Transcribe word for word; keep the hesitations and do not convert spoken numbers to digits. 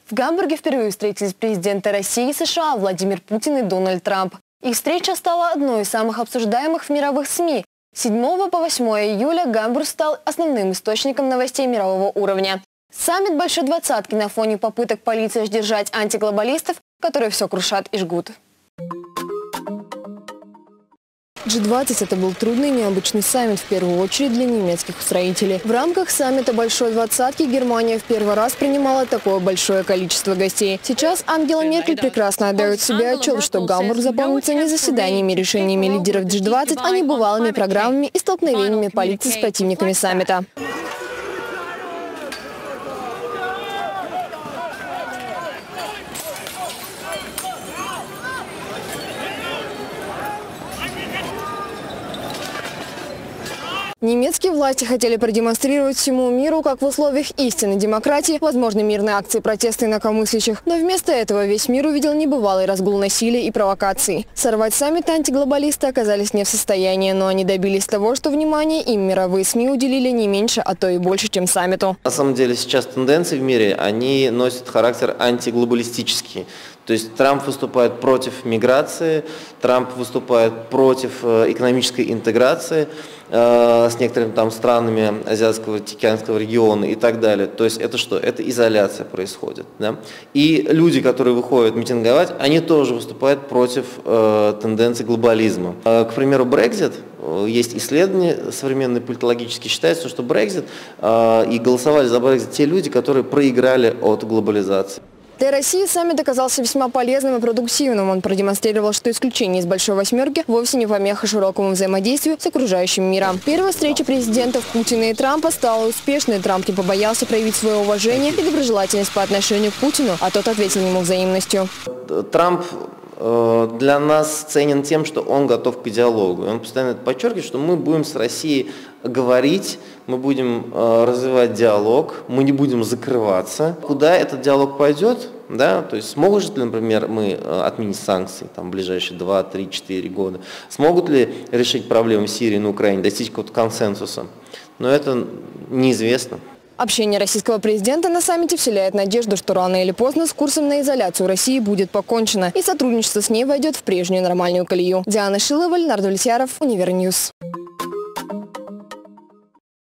В Гамбурге впервые встретились президенты России и США Владимир Путин и Дональд Трамп. Их встреча стала одной из самых обсуждаемых в мировых СМИ. С седьмого по восьмое июля Гамбург стал основным источником новостей мирового уровня. Саммит Большой Двадцатки на фоне попыток полиции сдержать антиглобалистов, которые все крушат и жгут. джи двадцать – это был трудный и необычный саммит, в первую очередь для немецких строителей. В рамках саммита Большой Двадцатки Германия в первый раз принимала такое большое количество гостей. Сейчас Ангела Меркель прекрасно отдает себе отчет, что Гамбург запомнится не заседаниями и решениями лидеров джи двадцать, а не бывалыми программами и столкновениями полиции с противниками саммита. Немецкие власти хотели продемонстрировать всему миру, как в условиях истинной демократии возможны мирные акции протеста инакомыслящих. Но вместо этого весь мир увидел небывалый разгул насилия и провокаций. Сорвать саммит антиглобалисты оказались не в состоянии, но они добились того, что внимание им мировые СМИ уделили не меньше, а то и больше, чем саммиту. На самом деле сейчас тенденции в мире, они носят характер антиглобалистический. То есть Трамп выступает против миграции, Трамп выступает против экономической интеграции э, с некоторыми там странами Азиатского, Тихоокеанского региона и так далее. То есть это что? Это изоляция происходит. Да? И люди, которые выходят митинговать, они тоже выступают против э, тенденций глобализма. Э, к примеру, Brexit, э, есть исследования современные политологические, считается, что Brexit э, и голосовали за Brexit те люди, которые проиграли от глобализации. Для России саммит оказался весьма полезным и продуктивным. Он продемонстрировал, что исключение из Большой Восьмерки вовсе не помеха широкому взаимодействию с окружающим миром. Первая встреча президентов Путина и Трампа стала успешной. Трамп не побоялся проявить свое уважение и доброжелательность по отношению к Путину, а тот ответил ему взаимностью. Трамп для нас ценен тем, что он готов к диалогу. Он постоянно подчеркивает, что мы будем с Россией говорить, мы будем развивать диалог, мы не будем закрываться. Куда этот диалог пойдет, да, то есть смогут ли, например, мы отменить санкции там, в ближайшие два, три, четыре года, смогут ли решить проблемы в Сирии, на Украине, достичь какого-то консенсуса, но это неизвестно. Общение российского президента на саммите вселяет надежду, что рано или поздно с курсом на изоляцию России будет покончено, и сотрудничество с ней войдет в прежнюю нормальную колею. Диана Шилова, Леонард Влетьяров, Универньюз.